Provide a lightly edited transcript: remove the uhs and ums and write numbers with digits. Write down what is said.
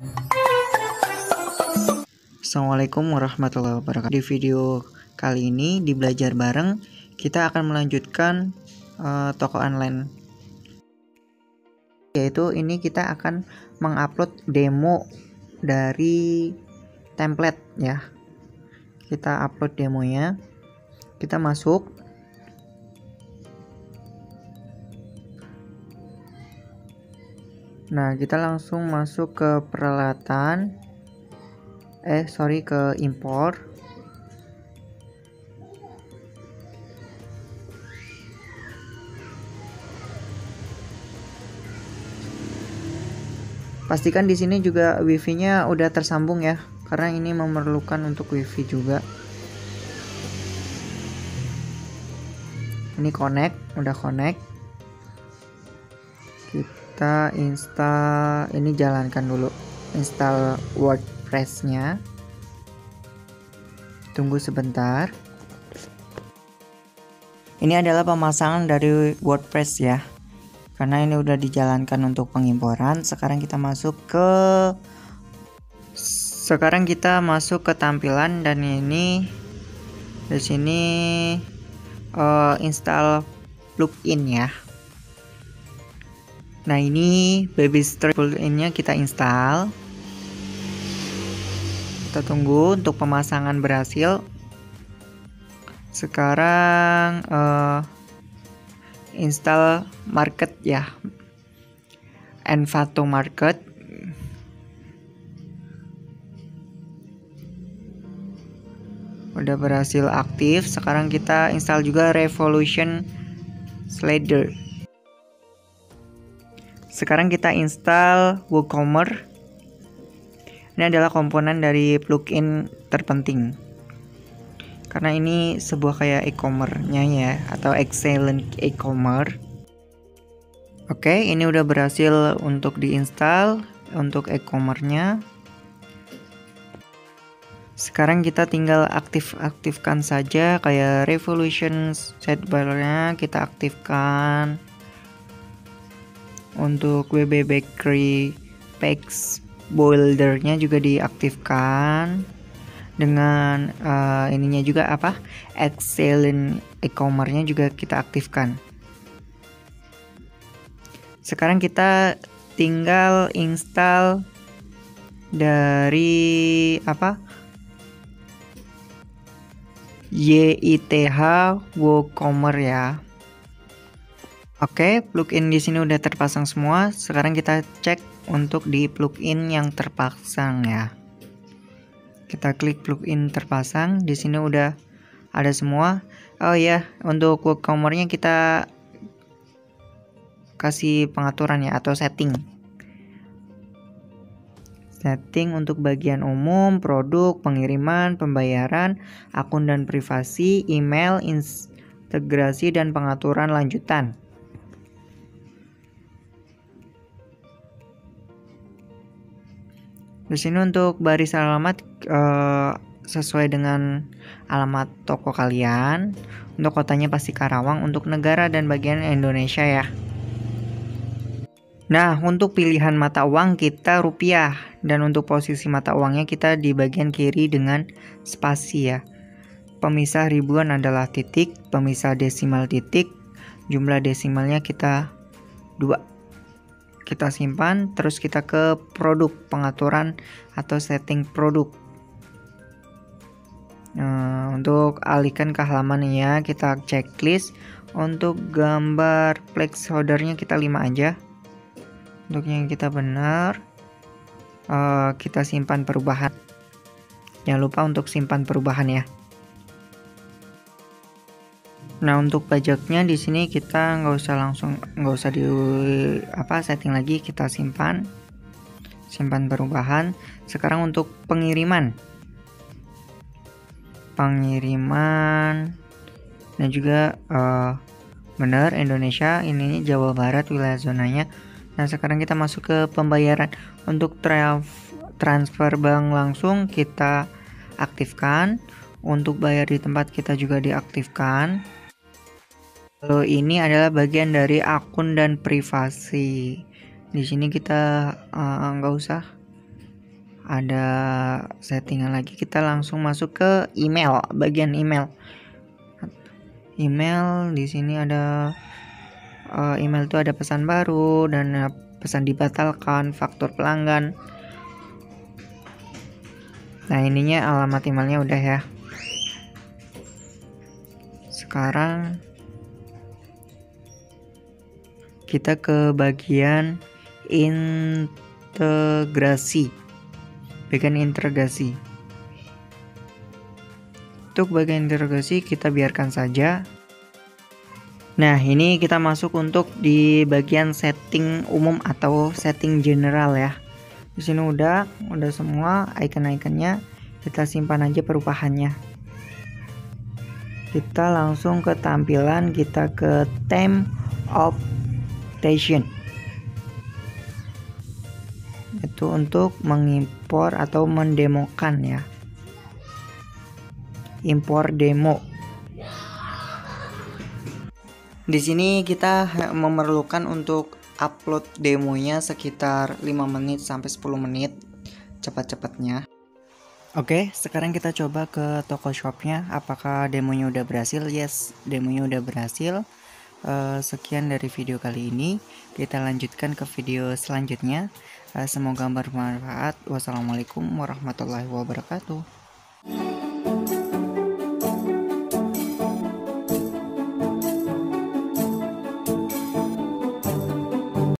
Assalamualaikum warahmatullahi wabarakatuh. Di video kali ini di belajar bareng kita akan melanjutkan toko online, yaitu ini kita akan mengupload demo dari template ya. Kita upload demonya, kita masuk. Nah, kita langsung masuk ke peralatan, ke import. Pastikan di sini juga wifi-nya udah tersambung ya, karena ini memerlukan untuk wifi juga. Ini udah connect. Kita install, ini jalankan dulu install WordPress-nya. Tunggu sebentar. Ini adalah pemasangan dari WordPress ya, karena ini udah dijalankan untuk pengimporan. Sekarang kita masuk ke tampilan, dan ini di sini install plugin ya. Nah, ini Babystrap plugin-nya kita install. Kita tunggu untuk pemasangan berhasil. Sekarang install market ya, Envato Market. Udah berhasil aktif. Sekarang kita install juga Revolution Slider. Sekarang kita install WooCommerce. Ini adalah komponen dari plugin terpenting, karena ini sebuah kayak e-commerce-nya ya, atau excellent e-commerce. Oke, ini udah berhasil untuk diinstal untuk e-commerce-nya. Sekarang kita tinggal aktifkan saja, kayak Revolution sidebar-nya kita aktifkan. Untuk WB Bakery Page Builder-nya juga diaktifkan. Dengan ininya juga excellent e-commerce-nya juga kita aktifkan. Sekarang kita tinggal install dari YITH WooCommerce ya. Oke, plugin di sini udah terpasang semua. Sekarang kita cek untuk di plugin yang terpasang ya. Kita klik plugin terpasang. Di sini udah ada semua. Oh ya, untuk WooCommerce-nya kita kasih pengaturan ya, atau setting. Setting untuk bagian umum, produk, pengiriman, pembayaran, akun dan privasi, email, integrasi, dan pengaturan lanjutan. Di sini untuk baris alamat sesuai dengan alamat toko kalian. Untuk kotanya pasti Karawang, untuk negara dan bagian Indonesia ya. Nah, untuk pilihan mata uang kita rupiah, dan untuk posisi mata uangnya kita di bagian kiri dengan spasi ya. Pemisah ribuan adalah titik, pemisah desimal titik, jumlah desimalnya kita 2. Kita simpan, terus kita ke produk, pengaturan atau setting produk. Untuk alihkan ke halaman ya, kita checklist. Untuk gambar placeholder-nya kita 5 aja. Untuk yang kita benar, kita simpan perubahan. Jangan lupa untuk simpan perubahan ya. Nah, untuk pajaknya di sini kita nggak usah di setting lagi, kita simpan perubahan. Sekarang untuk pengiriman dan juga benar Indonesia, ini Jawa Barat wilayah zonanya. Nah, sekarang kita masuk ke pembayaran. Untuk transfer bank langsung kita aktifkan. Untuk bayar di tempat kita juga diaktifkan. Lalu ini adalah bagian dari akun dan privasi. Di sini kita nggak usah ada settingan lagi, kita langsung masuk ke email, bagian email. Email di sini ada email itu ada pesan baru dan pesan dibatalkan, faktur pelanggan. Nah, ininya alamat emailnya udah ya. Sekarang kita ke bagian integrasi. Untuk bagian integrasi kita biarkan saja. Nah, ini kita masuk untuk di bagian setting umum atau setting general ya. Di sini udah semua icon-iconnya, kita simpan aja perubahannya. Kita langsung ke tampilan, kita ke theme option. Itu untuk mengimpor atau mendemokan ya. Impor demo. Di sini kita memerlukan untuk upload demonya sekitar 5 menit sampai 10 menit cepat-cepatnya. Oke, sekarang kita coba ke toko shopnya. Apakah demonya udah berhasil? Yes, demonya udah berhasil. Sekian dari video kali ini. Kita lanjutkan ke video selanjutnya. Semoga bermanfaat. Wassalamualaikum warahmatullahi wabarakatuh.